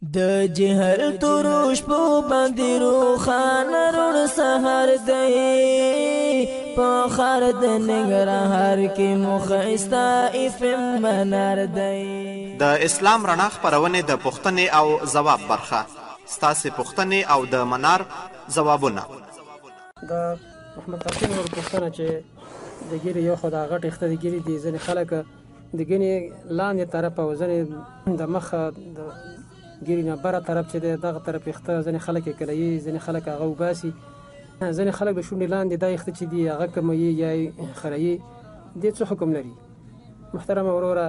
د جهل تروش په باندې روخانه رڼ سحر دی په خار د ننګرهار کې مخایستا افم منار دی. د اسلام رڼا خپرونې د پوښتنې او ځواب برخه، ستاسې پوښتنې او د منار ځوابونه. د محمد قاسم ور پوښتنه چې د ګیري یو خو د غټ اخته د ګیري دي ځنې خلک د ګنې لاندې طرف او ځنې د مخه د ګیري نه بره طرف چې دغه طرف اخته ځنې خلک یې کلوي، ځنې خلک هغه وباسي، ځنې خلک د شونډې لاندې دا اخته چې دي هغه کموي یا خروي. دې څه حکم لري؟ محترمه وروره،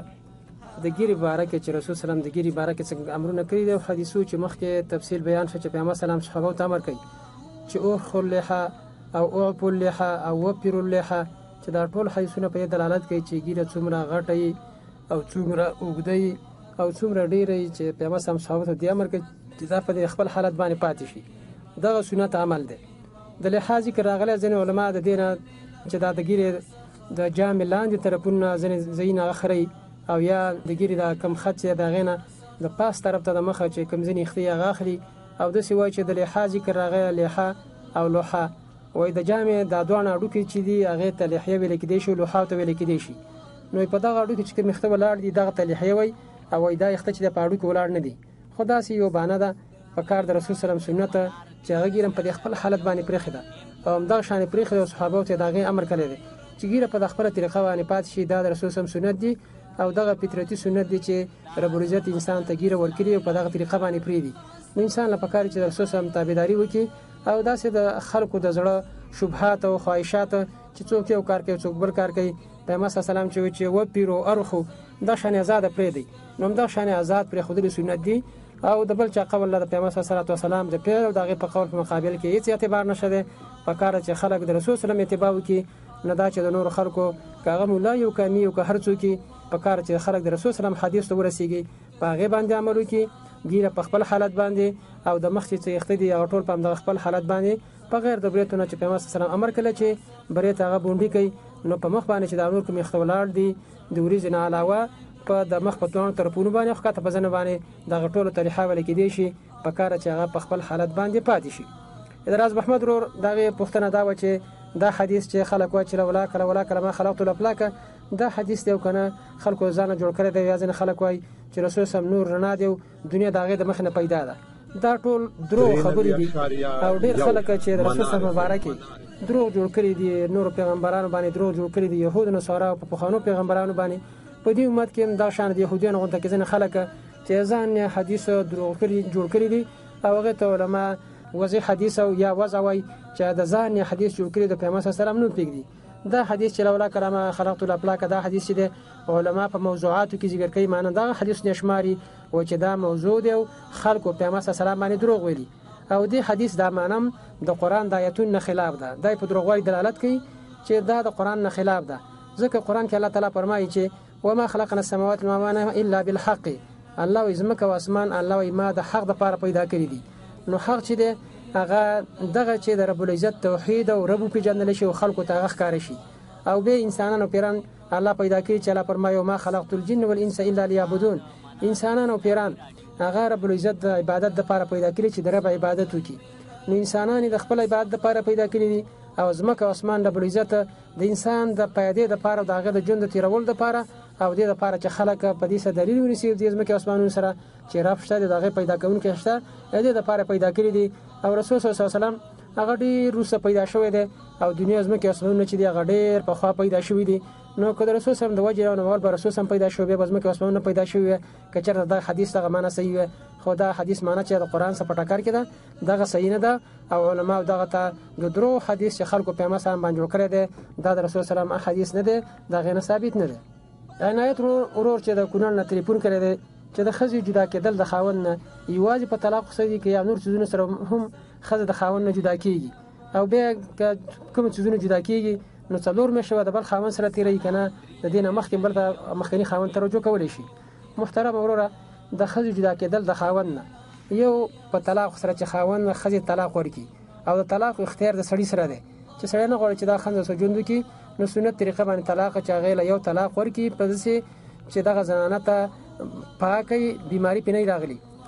د ګیري باره کې چې رسول سلام د ګیري باره کې څنګه امرونه کړي دي او حدیثو چې مخکې تفصیل بیان شو چې پیغمبر سلام صحابه ته امر کوي چې اوخ اللحى او اعفوا اللحى او وفروا اللحى، چې دا ټول حدیثونه په دلالت کوي چې ګیره څومره غټه او څومره اوږده او څومره ډیره چې پیغمبر سلام صحابه ته امر کوي چې دا په خپل حالت باندې پاتې شي. دغه سنت عمل دی. د لحاظ ذکر راغلی ځینې علما د دې نه چې دا د ګیرې د جامې لاندې طرفونه ځینې ځایونه اخري او یا د ګیرې دا کم خط چې د هغې نه د پاس طرف ته د مخه چې کم ځینې اختې هغه اخلي او داسې وایي چې د لحاظ ذکر راغلی لحا او لوحه، وایي د جامې دا دواړه هډوکي چې دي هغې ته لحیه ویل کېدی شي، لوحه ته ویل کېدی شي. نو په دغه هډوکي چې کوم اخته ولاړ دي دغه ته لحیه وایي او وایي دا اخته چې د په هډوکي ولاړ نه دي. خو داسې یو بهانه ده په کار د رسول سلام سنت چې هغه ګیره په خپل حالت باندې پرېښې ده او همدغه شانې پرېښې او صحابو ته د هغې امر کړی دی چې ګیره په خپله طریقه باندې پاتې شي. دا د رسول سلام سنت دي او دغه فطرتي سنت دی چې رب العزت انسان ته ګیره ورکړي او په دغه طریقه باندې پرېږدي. نو انسان له پکار چې د رسول سلام تابعداري وکړي او داسې د خلکو د زړه شبهات او خواهشات چې څوک یو کار کوي څوک بل کار کوي، پیغمبر صلی الله علیه وسلم چې وپیرو ارخو دا شان آزاد پرېږدي. نو دا شان آزاد پرېښودل سنت دي او د بل چا قول له پیغمبر صلی الله علیه وسلم د پیر او دغه په قول په مقابل کې هیڅ اعتبار نشته ده. پکاره چې خلک د رسول سلام اتباع وکړي، نه دا چې د نور خلکو کاغه مولا یو کمی او که هر څوک پکاره چې خلک د رسول سلام حدیث ته ورسیږي په هغه باندې عمل وکړي، ګیره په خپل حالت باندې او د مخ چې اخته دي هغه ټول په همدغه خپل حالت باندې په غیر د بریتونه چې پیغمبر صلی الله علیه وسلم امر کړی چې بریت هغه بونډي کوي. نو په مخ باندې چې د نور کوم اخته ولاړ دي د وریځ نه علاوه په د مخ په توان طرفونو باندې خاطه په ځنه باندې دغه ټولو طریقه ول کېدی شي پکاره چې هغه په خپل حالت باندې پاتې شي. ادراز محمد رور دغه پښتنه دا و چې دا حدیث چې خلک وا چې ولا کلمه خلقت الافلاک، دا حدیث دی کنه خلکو ځان جوړ کړی دی یا ځنه خلک وای چې رسول سم نور رڼا دی دنیا دغه د مخ نه پیدا ده. دا ټول درو خبرې دي او ډېر خلک چې رسول سم مبارک درو جوړ کړی دي، نور پیغمبرانو باندې درو جوړ کړی دي، يهود نو سره په پخوانو پیغمبرانو باندې. په دې امت کې دا شان دي يهوديان غونډه کې ځنه خلک چې ځان حدیث درو کړی جوړ کړی دي او هغه ته علما وضع حدیث او یا وضع وای چې د ځان حدیث جوړ کړی د پیغمبر صلی الله علیه وسلم نو پیګدي. دا حدیث چې لولا کرامه خلقت الافلاک دا حدیث دی علما په موضوعاتو کې ذکر کوي، معنی دا حدیث نشماري او چې دا موضوع دی او خلکو پیغمبر صلی الله علیه وسلم باندې دروغ ویلي او دې حدیث دا معنی د قران د آیتونو خلاف ده، دای په دروغ دلالت کوي چې دا د قران نه خلاف ده. ځکه قران کې الله تعالی فرمایي چې وما خلقنا السماوات والارض الا بالحق، الله وزمکه او اسمان الله ما د حق د لپاره پیدا کړی دي. نو حق چې دی هغه دغه چې د رب العزت توحید او رب پیژندل شي او خلکو ته هغه ښکار شي او به انسانانو پیران الله پیدا کړی چې الله فرمایي ما خلقت الجن والانس الا ليعبدون، انسانانو پیران هغه رب العزت د عبادت لپاره پیدا کړی چې د رب عبادت وکړي. نو انسانان د خپل عبادت لپاره پیدا کړی دي او زمکه او اسمان رب العزت د انسان د پیدې لپاره او دغه د ژوند تیرول لپاره او د لپاره چې خلک په دې سره دلیل ونیسي د زمکه او اسمانونو سره چې رب شته دغه پیدا کوونکی شته د لپاره پیدا کړی دي او رسول صلی الله علیه وسلم هغه ډېر روسه پیدا شوی دی او دنیا زمکه اسمانونه چې دی هغه ډېر په خوا پیدا شوی دي. نو که د رسول صلی الله علیه وسلم د وجه او نوال به رسول صلی الله علیه وسلم پیدا شوی به زمکه اسمانونه پیدا شوی که چېرته دا حدیث دغه معنی صحیح وي، خو دا حدیث معنی چې د قران سره پټکار کې ده دغه صحیح نه ده او علما دغه ته د درو حدیث چې خلکو پیغمبر صلی الله علیه وسلم باندې جوړ کړی دی دا د رسول صلی الله علیه وسلم حدیث نه دی، دا غیر ثابت نه دی. عنایت ورور چې د کونړ نه تلیفون کړی دی چې د ښځې جدا کېدل د خاوند نه یوازې په طلاق سوي کې یا نور څیزونو سره هم ښځه د خاوند نه جدا کېږي او بیا کوم څیزونه جدا کېږي نو څلور میاشتې د بل خاوند سره تېروي که نه د دې نه مخکې بل ته مخکني خاوند ته رجوع کولی شي. محترم وروره د ښځې جدا کېدل د خاوند نه یو په طلاق سره چې خاوند ښځې طلاق ورکړي او د طلاق اختیار د سړي سره دی چې سړی نه غواړي چې دا ښځه سره ژوند وکړي نو سنت طریقه باندې طلاق چې هغې له یو طلاق ورکړي په داسې چې دغه زنانه ته پاکه بیماري پې نه راغلي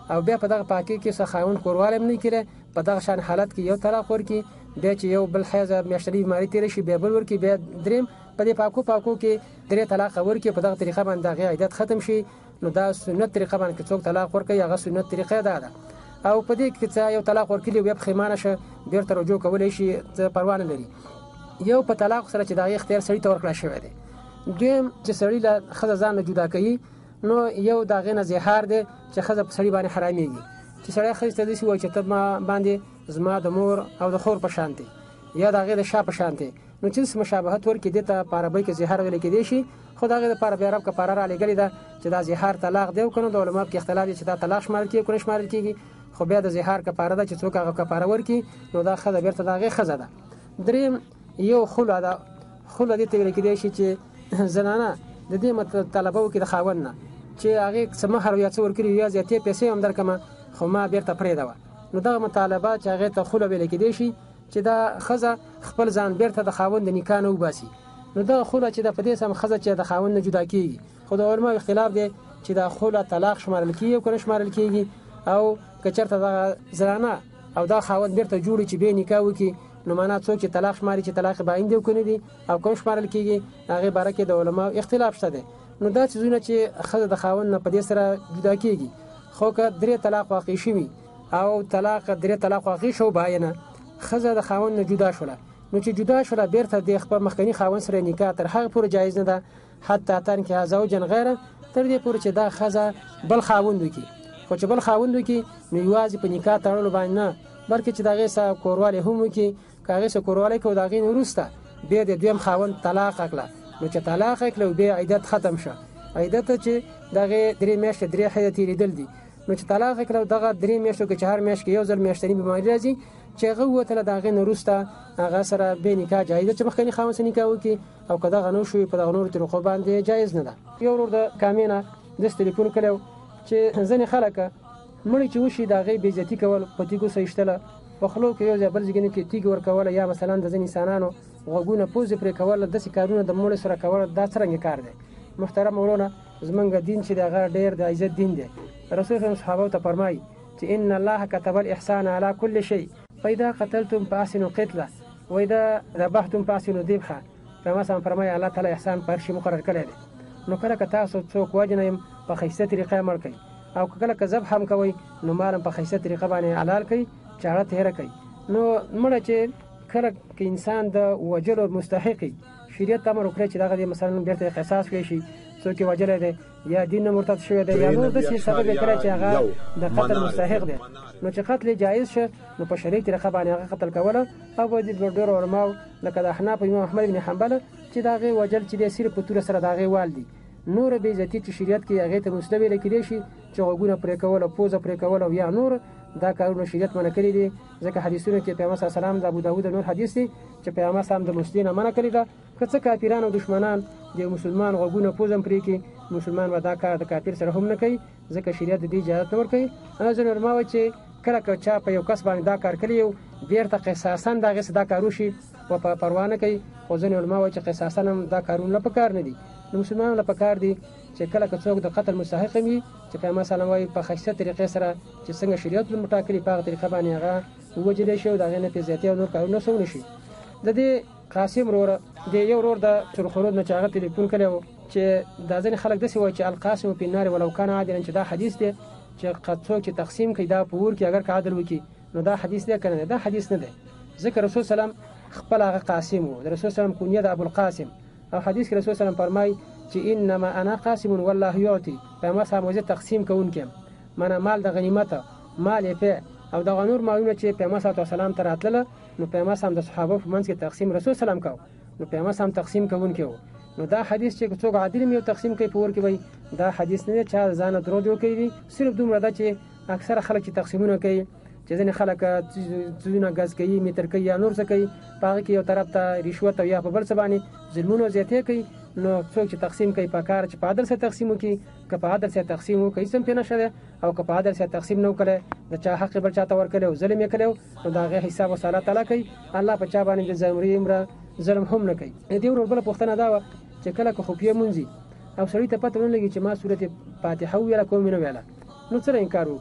او بیا په دغه پاکي کې څه خاوند کورواله نه کړي په دغه شان حالت کې یو طلاق ورکړي بیا چې یو بل حیض میاشتنی بیماری تیر شي بیا بل ورکړي بیا دریم په دې پاکو کې درې طلاق ورکړي په دغه طریقه باندې هغه عیدت ختم شي نو دا سنت طریقه باندې څوک طلاق ورکړي هغه سنت طریقه ده او په دې کې چې یو طلاق ورکړي بیا پښیمانه شه بیرته رجوع کولای شي پروا نه لري یو په طلاق سره چې دا اختیار سړی ته ورکړل شوی دی دویم چې سړی له ښځه ځان جدا کوي نو یو دا غینه زهار دی چې ښځه په سړی باندې حرامېږي چې سړی ښځې ته داسې وایي چې ته ما باندې زما د مور او د خور په شان دی یا د هغې د شا په شان دی نو چې مشابهت ورکړي دې ته په عربۍ کې زهار ویل کېدی شي خو د هغې دپاره بیا رب کفاره رالیږلې ده چې دا زهار طلاق دی او که نه د علماو کې اختلاف دی چې دا طلاق شمارل کېږي که نه شمارل کېږي خو بیا د زهار کفاره ده چې څوک هغه کفاره ورکړي نو دا ښځه بېرته د هغې ښځه ده دریم یو خلع ده خلع دې ته ویل کېدی شي چې زنانه د دې مطالبه وکړي د خاوند نه چې هغې څه مهر یا څه ورکړي یا زیاتې پیسې هم درکړمه خو ما بیرته پرېږدوه نو دغه مطالبه چې هغې ته خلع ویل کېدی شي چې دا ښځه خپل ځان بیرته د خاوند د نکاح نه وباسي نو دغه خلع چې ده په دې سم ښځه چې د خاوند نه جدا کېږي خو د علماو اختلاف دی چې دا خلع طلاق شمارل کېږي او که نه شمارل کېږي او که چېرته دغه زنانه او دا خاوند بیرته جوړي چې بې نکاح وکړي نو معنا څوک چې طلاق شماري چې طلاق باین دی او که نه دي او کوم شمارل کېږي هغې باره کې د علماو اختلاف شته دی نو دا څیزونه چې ښځه د خاوند نه په دې سره جدا کېږي خو که درې طلاق واقع شوي او درې طلاق واقع شو باینه ښځه د خاوند نه جدا شوله نو چې جدا شوله بیرته د خپل مخکني خاوند سره نکاح تر هغه پورې جایز نه ده حتی تنکح زوجا غیره تر دې پورې چې دا ښځه بل خاوند وکړي خو چې بل خاوند وکړي نو یوازې په نکاح تړلو باندې نه بلکې چې د هغې سره کوروالی هم وکړي که هغې سره کوروالی کوي د هغې نه وروسته بیا د دویم خاوند طلاق کړه نو چې طلاق کړه بیا عدت ختم شه عدت چې د هغې 3 میاشتې 3 حیضه تېرېدل دي نو چې طلاق کړه دغه 3 میاشتو کې چې هر میاشت کې یو ځل میاشتني بیماري راځي چې هغه ووتله د هغې نه وروسته هغه سره بې نکاح جایز ده چې مخکني خاوند سره نکاح وکړي او که دغه نه وشوي په دغه نورو طریقو باندې جایز نه ده یو ورور د کامې نه داسې تلیفون کړی و چې ځینې خلک مړی چې وشي د هغې بېعزتي کول په تیږو سره ایشتله په خولو کې یو ځای بل ځای کې تیږې ورکوله یا مثلا د ځینې انسانانو غوږونه پوزې پرې کول داسې کارونه د مړي سره کول دا څرنګه کار دی محترم ورونه زمونږ دین چې د هغه ډېر د عزت دین دی رسول الله صحابه ته فرمایي چې ان الله كتب الاحسان على كل شيء فاذا قتلتم فاحسنوا قتله واذا ذبحتم فاحسنوا ذبحه پیغمبر صاحب فرمایي الله تعالی احسان په هر شي مقرر کړی دی نو کله که تاسو څوک وجنئ په ښایسته طریقه مړ کړئ او کله که ذبح هم کوئ نو مال هم په ښایسته طریقه باندې حلال کړئ چې هغه تېره کړئ نو مړه چې کله که انسان د وجلو مستحقي شریعت امر وکړی چې دغه مثلا بیرته قصاص کړی شي څوک یې وجلی دی یا دین نه مرتد شوی دی یا نور داسې سبب یې کړی چې هغه د قتل مستحق دی نو چې قتل جایز شه نو په شرعي طریقه باندې هغه قتل کوله او به د ډېرو علماو لکه د احناف امام احمد بن حنبل چې د هغې وجل چې دی صرف په توره سره د هغې وال دي نور بېعزتي چې شریعت کې هغې ته مسله ویلی کېدی شي چې غوږونه پرې کول او پوزه پرې کول او یا نور دا کارونه شریعت منع کړي دي ځکه حدیثونه کې پیغمبر صلی الله علیه وسلم د ابو داود نور حدیث دی چې پیغمبر صلی الله علیه وسلم د مسلمانانو منع کړي ده که څه کافران او دشمنان د مسلمان غوږونه پوزه پرې کړي مسلمان به دا کار د کافر سره هم نه کوي ځکه شریعت د دې اجازه نه ورکوي ځینې علما وایي چې کله که چا په یو کس باندې دا کار کړی یو بیرته قصاصا د هغې څه دا کار وشي و په پروا نه کوي خو ځینې علما وایي چې قصاصا هم دا کارونه له پکار نه دي نو مسلمانانو له پکار دي چې کله که څوک د قتل مستحق وي چې پیغمبر صلی الله علیه وسلم وایي په ښایسته طریقې سره چې څنګه شریعت ټاکلي په هغه طریقه باندې هغه ووجلی شي او د هغې نه پرې زیاتې او نور کارونه څه ونه شي د دې قاسم وروره د یو ورور د چرخرود نه چې هغه تلیفون کړی و چې دا ځینې خلک داسې وایي چې القاسم فی النار ولو کان عادلا چې دا حدیث دی چې څوک چې تقسیم کوي دا په اور کې اگر که عدل وکړي نو دا حدیث دی که نه دا حدیث نه دی ځکه رسول سلام خپل هغه قاسم و د رسول سلام کونیه د ابوالقاسم او حدیث کې رسول سلام فرمایي چې انما انا قاسم والله یعطي پیغمبر صاحب وایي تقسیم کوونکی یم معنا مال د غنیمته مال فع او دغه نور مالونه چې پیغمبر صلی الله علیه وسلم ته راتلله نو پیغمبر صاحب د صحابه په منځ کې تقسیم رسول سلام کو نو پیغمبر صاحب تقسیم کوونکی و نو دا حدیث چې څوک عادل یو تقسیم کوي په ور کې وای دا حدیث نه چا ځان درو دی کوي صرف دومره دا چې اکثره خلک چې تقسیمونه کوي چې ځینې خلک څیزونه غاز کوي میتر کوي یا نور څه کوي په هغه کې یو طرف ته رشوت او یا په بل څه باندې ظلمونه زیاتې کوي نو څوک چې تقسیم کوي په کار چې په عدل سره تقسیم وکړي که په عدل سره تقسیم وکړي سم پې نشه ده او که په عدل سره تقسیم نه وکړی د چا حق بل چاته ورکړی او ظلم یې کړی نو د هغې حساب اوس الله تعالی کوي الله په چا باندې د ضروري ظلم هم نه کوي. د دې ورور بله پوښتنه دا وه چې کله که خفیه مونځي او سړي ته پته ونه لګي چې ما سورت فاتحه وویله کوم یې نه ویله نو څه انکار وکړي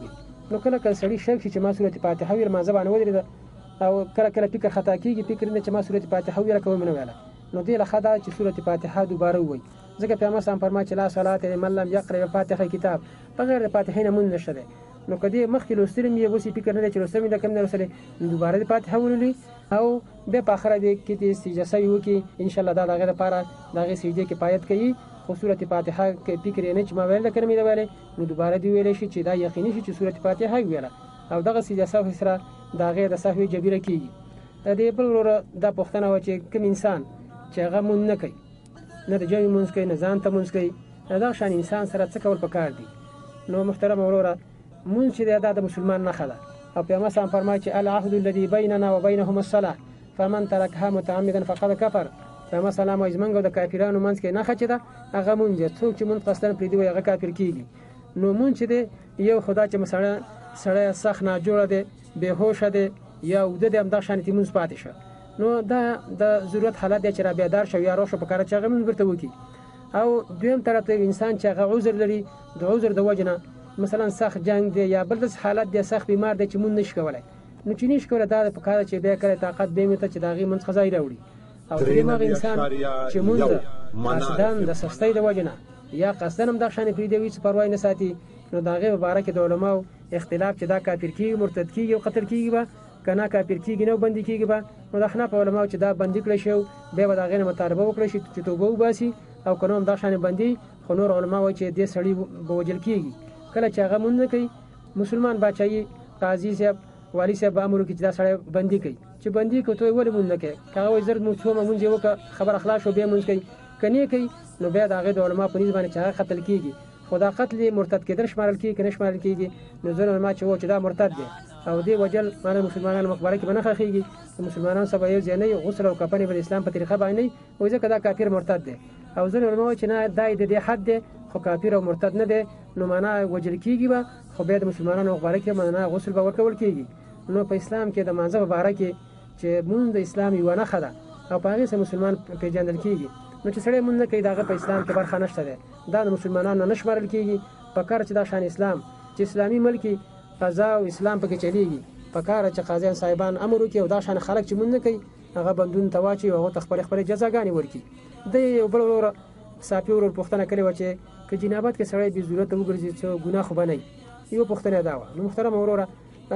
نو کله کله سړی شک شي چې ما سورۃ فاتحه ویل ما زبانه ودرېده او کله کله فکر خطا کیږي فکر نه چې ما سورۃ فاتحه ویل کوم نه ویله نو دې له خدا چې سورۃ فاتحه دوباره وایي ځکه پیغمبر صلی الله علیه وسلم فرمایي چې لا صلات لمن لم يقرأ الفاتحه کتاب بغیر د فاتحه نه مونږ نشته نو کدی مخکې لوستل مې وسی فکر نه چې لوستل مې د کم نه لوستل دوباره د فاتحه ولولي او به په اخره دې کې د سجده وکي ان شاء الله دا دغه لپاره دغه سجده کې پایت کوي خو سورۃ فاتحه کې فکر نه چې ما ویل کړم دا ویلې نو دوباره دی ویلې شي چې دا یقیني شي چې سورۃ فاتحه ویله او دغه سجده سره دغه د سهوی جبیره کیږي دې بل ور د پښتنه و چې کوم انسان چې هغه مونږ نه کوي نه د جوی مونږ کوي نه ځان ته مونږ کوي دا شان انسان سره څه کول پکار دي نو محترم وروره مونږ چې دا د مسلمان نه خلا او پیغمبر صلی الله علیه وسلم فرمایي چې العهد الذي بيننا وبينهم الصلاه فمن تركها متعمدا فقد كفر پیغمبر صلی الله علیه وسلم د کافرانو منځ کې نه خچې ده هغه مونږ څوک چې مونږ قصدن پرې دی هغه کافر کیږي نو مونږ چې یو خدا چې مسله سړی سخت نه جوړه دی بے هوش دی یا ود دې هم دا شانتي مونږ پاتې شه نو دا د ضرورت حالت دی چې را بیدار شو یا روښه په کار چې هغه مونږ ورته وکي او دویم طرف ته انسان چې هغه عذر لري د عذر د وجنه مثلا سخت جنگ دی یا بل داس حالت دی سخت بیمار دی چې مونږ نشو کولای نو چې نشو کولای دا په کار چې به کړی طاقت به مته چې داغي منځ خزای راوړي او دغه انسان چې مونږ قصدن د سستۍ د وجنه یا قصدن هم د شان پری دی چې پروا نه ساتي نو داغه مبارک د علماء اختلاف چې دا کافر کیږي مرتد کیږي او قتل کیږي به کنا کافر کیږي نو بندي کیږي به نو د خنا په علماء چې دا بندي کړی شو به به داغه مطالبه وکړي چې توبه وباسي او کنه هم د شان بندي خو نور علماء وایي چې دې سړی بوجل کیږي کله چې هغه مونږ کوي مسلمان بچای قاضي صاحب والی صاحب امر کوي چې دا سړی بندي کوي چې بندي کوي ولې مونږ نه کوي هغه زر مو څو مونږ یو خبر اخلاص شو به مونږ کوي کني کوي نو بیا داغه د علماء په نسبت چې هغه قتل کیږي خدا قتل مرتد کېدل شمارل کیږي کنه شمارل کیږي نو ځنه علماء چې و چې دا مرتد دی او دی وجل معنی مسلمانانو مخبره کې بنخه خيږي مسلمانانو سبا یو ځنه غسل او کفن په اسلام په طریقه باندې وایي ځکه دا کافر مرتد دی او ځنه علماء چې نه دای د دې حد دی خو کافر او مرتد نه دی نو معنا وجل کیږي به خو به د مسلمانانو مخبره کې معنا غسل به ورکول کیږي نو په اسلام کې د مانځه مبارک چې مونږ د اسلام یو نه خدا او په هغه سره مسلمان پیژندل کیږي نو چې سړی مونږ نه کوي داغه په اسلام کې برخه نشته ده دا د مسلمانانو نشمارل کیږي په کار چې دا شان اسلام چې اسلامي ملکی قضا او اسلام پکې چلیږي په کار چې قاضیان صاحبان امر وکي او دا شان خلک چې مونږ نه کوي هغه بندون تواچي او خپل جزاګانی ورکي د یو بل ورو صافي ورو پښتنه کړي و چې جنابت کې سړی به ضرورت وګرځي چې ګناه خو بنئ یو پښتنه دا و نو محترم وروره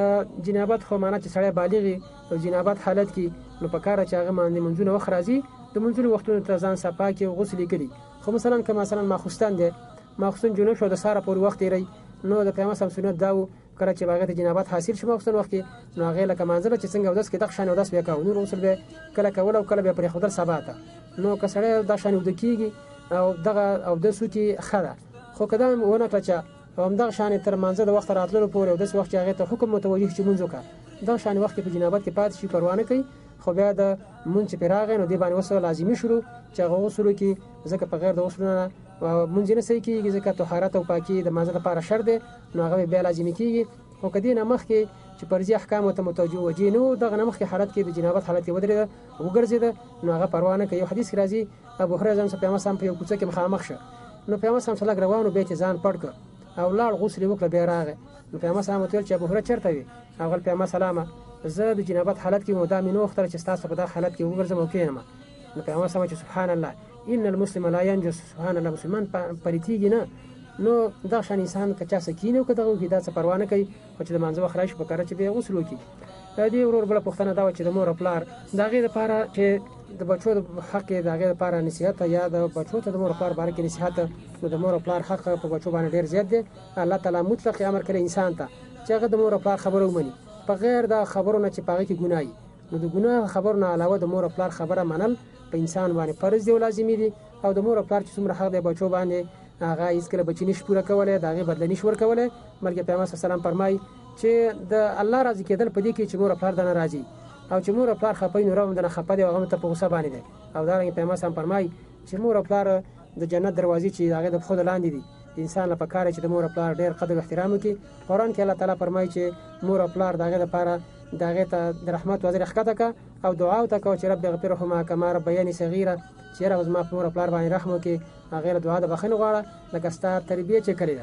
جنابت خو معنا چې سړی بالغ او جنابت حالت کې نو په کار چې هغه باندې منځونه وخت راځي د منځونه وختونو ته ځان صفا کې غسل کړي خو مثلا که مثلا ماخستان دی ماخستان جنو شو د ساره پور وخت لري نو د پیغمبر صلی سنت داو کړه چې باغ ته جنابت حاصل شوه ماخستان وخت کې نو هغه لکه منځله چې څنګه ودس کې د شان ودس وکاو نو غسل به کله کول او کله به پر خودل سباته نو که سړی د شان ود کیږي او دغه او د سوتي خره خو کدا ونه کړه هم دغه شان تر منځه د وخت راتلو پورې او د وخت هغه ته حکم متوجه چې مونږ وکړه دا شان وخت په جنابت کې پات شي پروا نه کوي خو بیا د مونږ پیراغې نو دی باندې وسو لازمي شروع چې هغه وسلو کې ځکه په غیر د وسلو مونږ نه صحیح کیږي ځکه طهارت او پاکي د منځه لپاره شرط دی نو هغه بیا لازمي کیږي خو کدی نه مخ کې چې پرځي احکام ته متوجه وجي نو دغه نه مخ کې حالت کې د جنابت حالت کې ودرېده وګرځید نو هغه پروا نه کوي حدیث راځي ابو هريره ځم په پیغمبر په یو کوڅه کې مخامخ شه نو پیغمبر صلی الله علیه و روانو به ته ځان پړک او لاړ غسل وکړه بیا راغی نو پیغمبر صلی الله علیه و چې ابو هريره چرته وي هغه پیغمبر سلام زه د جنابت حالت کې مدام نو وخت چې تاسو په دغه حالت کې وګرځم او کېنم نو پیغمبر صلی الله علیه و سبحان الله ان المسلم لا ينجس سبحان الله مسلمان پریتیږي نه نو دا شان انسان کچا سکینه او کداغه کې دا څه پروا نه کوي او چې د منځو خرایش په کار چې به غسل وکړي دې ورور بل پښتنه دا چې د مور خپل دغه لپاره چې د بچو د حق دغه لپاره نصيحت یا د بچو ته د مور خپل باره کې نصيحت نو د مور خپل حق په بچو باندې ډیر زیات دی الله تعالی مطلق امر کړی انسان ته چې هغه د مور خپل خبرو ومني په غیر دا خبرونه چې پاږي کې ګناي نو د ګناه خبرونه علاوه د مور خپل خبره منل په انسان باندې فرض دی او لازمي دی او د مور خپل چې څومره حق دی بچو باندې هغه هیڅ کله بچی نش پوره کوله دغه بدل نش ور کوله بلکې پیغمبر صلی الله علیه وسلم فرمای چې د الله راضي کېدل په دې کې چې مور خپل د ناراضي او چې مور خپل خپای نو راوند نه خپه دی هغه ته په غوسه باندې دی او دا رنګ پیغمبر صلی الله علیه وسلم فرمای چې مور خپل د جنت دروازې چې هغه د خود لاندې دي انسان لپاره کار چې د مور خپل ډېر قدر احترام وکړي قرآن کې الله تعالی فرمای چې مور خپل دغه لپاره دغه ته د رحمت وزیر خطه کا او دعا وکړه چې رب اغفرهما کما ربیانی صغیره چې راز ما مور خپل باندې رحم وکړي هغه دعا د بخښنې غواړه لکه ستا تربیه چې کړې ده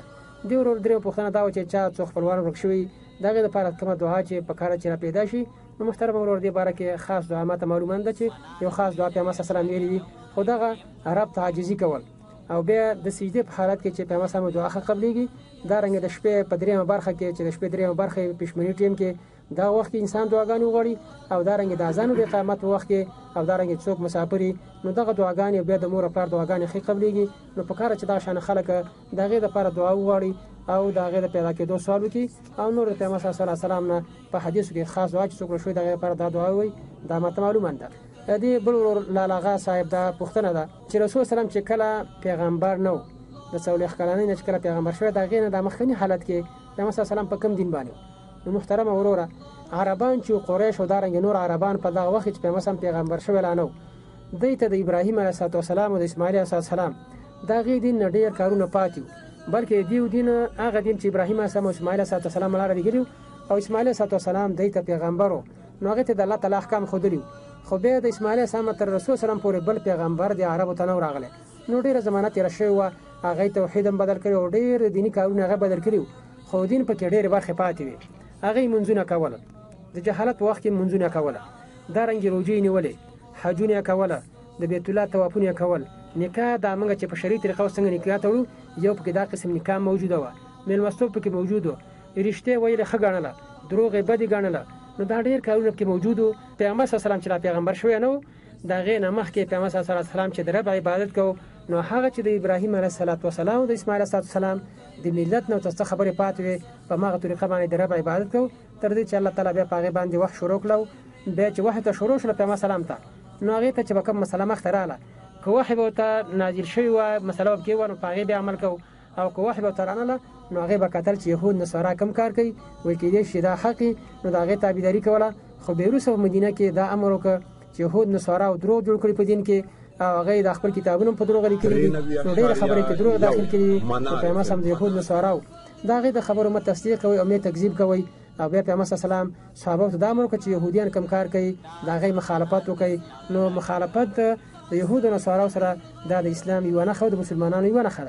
دې ورور درې پوښتنه دا و چې چا څو خپلوان ورک شوي د هغې دپاره کومه دعا چې په کاره چې را پیدا شي. نو محترم ورور دې باره کې خاص دعا ماته معلومه ده چې یو خاص دعا پیغمبر صلی الله علیه وسلم ویلي دي، خو دغه رب ته عاجزي کول او بیا د سجدې په حالت کې چې پیغمبر صلی الله علیه وسلم دعا ښه قبلېږي. دارنګه د شپې په درېیمه برخه کې چې د شپې درېیمه برخه پېشمني ټیم کې دا وخت کې انسان دعاګانې وغواړي او دارنګه د اذانو د اقامت په وخت کې او دارنګه څوک مسافري نو دغه دعاګانې بیا د مور او پلار دعاګانې ښې قبلېږي. نو په کاره چې دغه شانه خلک د هغې دپاره دعا وغواړي او د هغې د پیدا کېدو سوال وکړي او نور د پیغمبر صلی الله علیه وسلم نه په حدیثو کې خاص دعا چې څوک شوی د هغې لپاره دا دعا ووایي دا ماته معلومه ده. دې بل ورور لالاغا صاحب دا پوښتنه ده چې رسول سلام چې کله پیغمبر نه و د 40 کلنۍ نه چې کله پیغمبر شوی د هغې نه د مخکني حالت کې پیغمبر صلی الله علیه وسلم په کوم دین باندې نو محترمه وروره عربان چې قریش او دارنګ نور عربان په دغه وخت چې پیغمبر شوی لا نه دوی ته د ابراهیم علیه السلام او د اسماعیل علیه السلام دا غي دین نه ډېر کارونه پاتې بلکې دیو دین هغه دین چې ابراهیم علیه السلام او اسماعیل علیه السلام لاره لګیږي او اسماعیل علیه السلام دوی ته پیغمبرو نو هغه ته د الله تعالی احکام خودلی خو بیا د اسماعیل علیه السلام تر رسول سلام پورې بل پیغمبر د عربو ته نو راغله نو ډېر زمانه تیر شوی و هغه توحید هم بدل کړی او ډېر دینی کارونه هغه بدل کړی خو دین په کې ډېر برخه پاتې وي هغه منځونه کوله د جهالت وخت کې منځونه کوله دارنګ روجي نیولې حجونه کوله د بیت الله طوافونه کول نکاح دا موږ چې په شریعت طریقه څنګه نکاح تړو یو پکې دا قسم نکاح موجوده و مېلمستوب پکې موجود و رښتیا ویل ښه ګڼله دروغ بدې ګڼله نو دا ډېر کارونه پکې موجود و پیغمبر صلی الله علیه وسلم چې پیغمبر شوی نه و د هغې نه مخکې پیغمبر صلی الله علیه وسلم چې د رب عبادت کوو نو هغه چې د ابراهیم علیه السلام او د اسماعیل علیه السلام د ملت نه څه خبرې پاتې وي په هغه طریقه باندې د رب عبادت کوو تر دې چې الله تعالی بیا په هغې باندې وخت شروع کړو بیا چې وحی ته شروع شول پیغمبر سلام ته نو هغې ته چې به کوم مسله مخته راغله که وحی به ورته نازل شوي وه مسله به پکې وه نو په هغې بیا عمل کوو او که وحی به ورته رانغله نو هغې به کتل چې یهود نصارا کم کار کوي وایي کېدای شي دا حق نو د هغې تابعداري کوله خو بیا وروسته په مدینه کې دا امر وکړه چې یهود نصارا او دروغ جوړ کړي په دین کې او هغې د خپل کتابونه په دروغ لیکلي دي نو ډېرې خبرې کې دروغ داخل کړي دي نو پیغمبر صلی د یهود نصاراو د هغې د خبرو مه تصدیق کوئ او مې تکذیب کوئ او بیا پیغمبر صلی الله علیه وسلم صحابه ته دا امر وکړه چې یهودیان کم کار کوي د هغې مخالفت وکړي نو مخالفت د یهودو نصاراو سره دا د اسلام یوه نښه او د مسلمانانو یوه نښه ده.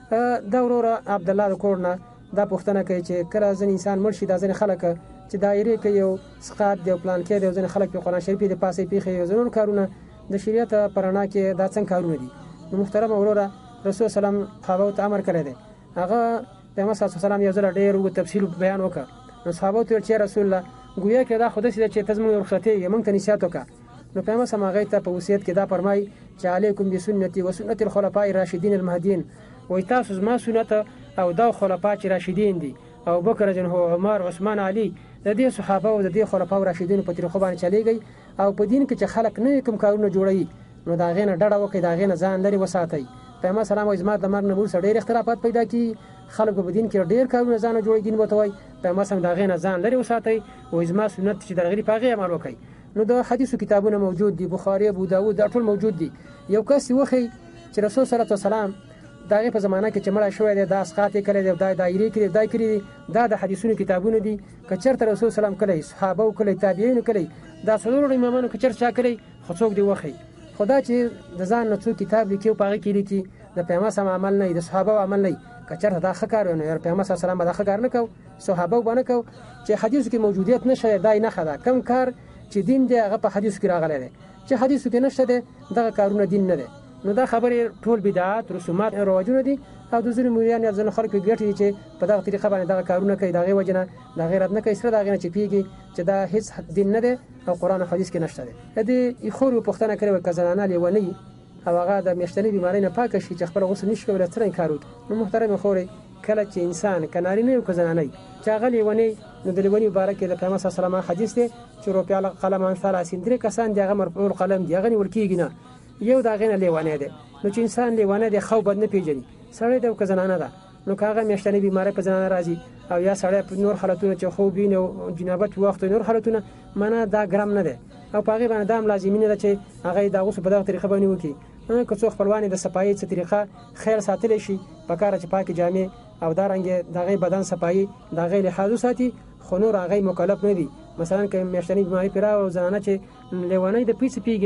دا وروره عبدالله د کور نه دا پوښتنه کوي چې کله ځینې انسان مړ شي دا ځینې خلک چې دایرې کوي یو سقاط دی او پلان کې دی او ځینې خلک په قرآن شریف د پاسې پیښې او ځینې کارونه د شریعت په رڼا کې دا څنګه کارونه دي. نو محترمه وروره رسول سلام صحابه ته امر کړی دی هغه پیغمبر صلی الله علیه وسلم یو ځل ډېر اوږد تفصیل بیان وکړ نو صحابه ته چې رسول الله ګویا کې دا خو داسې ده چې ته زموږ رخصتېږې موږ ته نصیحت وکړه نو پیغمبر صلی الله علیه وسلم هغې ته په وصیت کې دا فرمایي چې علیکم بسنتي و سنت الخلفاء الراشدین المهدیین وایي تاسو زما سنت او دا خلفا چې راشدین دي او بکر جن هو عمر عثمان علي د دې صحابه او د دې خلفاء راشدین په طریقو باندې چلیږي او په دین کې چې خلک نه کوم کارونه جوړوي نو دا غې نه ډډه وکړي دا غې نه ځان لري وساتئ. پیغمبر سلام او زما د مرګ نه وروسته ډېر اختلافات پیدا کړي خلکو په دین کې ډېر کارونه ځان جوړوي دین ورته وایي پیغمبر سلام دا غې نه ځان لري وساتئ او زما سنت چې د هغې په هغې عمل وکړئ. نو د حدیثو کتابونه موجود دي بخاري ابو داود دا ټول موجود دي یو کس وښي چې رسول صلی الله علیه وسلم د هغې په زمانه کې چې مړی شوی دی دا اسقاط یې کړی دی دا دایرې کړي دا کړي دي دا د حدیثونو کتابونه دي که چېرته رسول سلام کړی صحابه و کړی تابعینو کړی دا څلورو امامانو که چېرته چا کړی خو څوک دې وښي خو دا چې د ځان نه څوک کتاب لیکي او په هغې کې لیکي د پیغمبر سم عمل نه د صحابه عمل نه که چېرته دا ښه کار وي نو پیغمبر صلی الله علیه وسلم به دا ښه کار نه کوو صحابه به نه کوو چې حدیثو کې موجودیت نشته دا یې نښه ده کم کار چې دین دی هغه په حدیثو کې راغلی دی چې حدیثو کې نشته دی دغه کارونه دین نه دی. نو دا خبرې ټول بدعات رسومات رواجونه دي او د ځینو مریان یا ځینو خلکو ګټې دي چې په دغه طریقه باندې دغه کارونه کوي د هغې وجې نه د هغې رد نه کوي سره د هغې نه چپېږي چې دا هېڅ دین نه دی او قرآن او حدیث کې نشته دی. د دې ایښورو پوښتنه کړې وه که زنانه لیونۍ او هغه د میاشتنۍ بیمارۍ نه پاکه شي چې خپله غسل نشي کولی څرنګه کار وکړي. نو محترمې خورې کله چې انسان که نارینه او که زنانۍ چې هغه لیونۍ نو د لیونۍ باره کې د پیغمبر صلی الله علیه وسلم حدیث دی چې رفع القلم عن ثلاث درې کسان دي هغه مرفوع القلم دي هغه نیول کېږي نه یو د هغې نه لیونی دی. نو چې انسان لیونی دی خو بد نه پېژني سړی دی او که زنانه ده نو که هغه میاشتنۍ بیمارۍ په زنانه راځي او یا سړی په نور حالتونه چې خوب ویني او جنابت وخت نور حالتونه معنا دا ګرم نه دی او په هغې باندې دا هم لازمي نه ده چې هغه د غسل په دغه طریقه باندې وکړي. که څو خپلوانې د صفایي څه طریقه خیر ساتلی شي په کاره چې پاکې جامې او دارنګې د هغې بدن صفایي د هغې لحاظ وساتي خو نور هغې مکلف نه دي. مثلا که میاشتنۍ بیماري پرې راغله او زنانه چې لیونۍ د پیڅې پېږي نه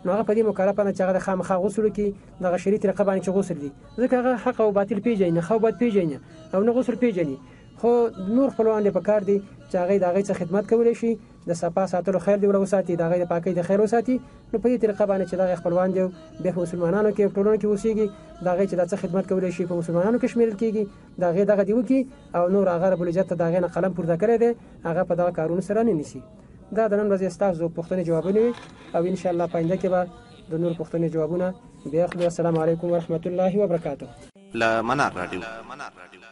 نو هغه په دې مکلف نه چې هغه د خامخا غسل وکړي دغه شرعي طریقه باندې چې غسل دي ځکه هغه حق او باطل پیژني نه خو بد پیژني او نه غسل پیژني خو نور خپلوان دې په کار دي چې هغه د هغې څخه خدمت کولی شي د صفا ساتلو خیر دې وساتي د هغې د پاکۍ د خیر وساتي نو په دې طریقه باندې چې دغه خپلوان دي بیا په مسلمانانو کې ټولنه کې اوسېږي د هغې چې دا څه خدمت کولی شي په مسلمانانو کې شمیرل کېږي د هغې دغه دې وکړي او نور هغه رب العزت ته د هغې نه قلم پورته کړی دی هغه په دغه کارونو سره نه نیسي دا د نن ورځې ستاسو پوښتنې جوابونه وي او انشاءالله په آینده کې به د نور پوښتنې جوابونه بیا اخلو. السلام علیکم ورحمة الله وبرکاته. له منار راډیو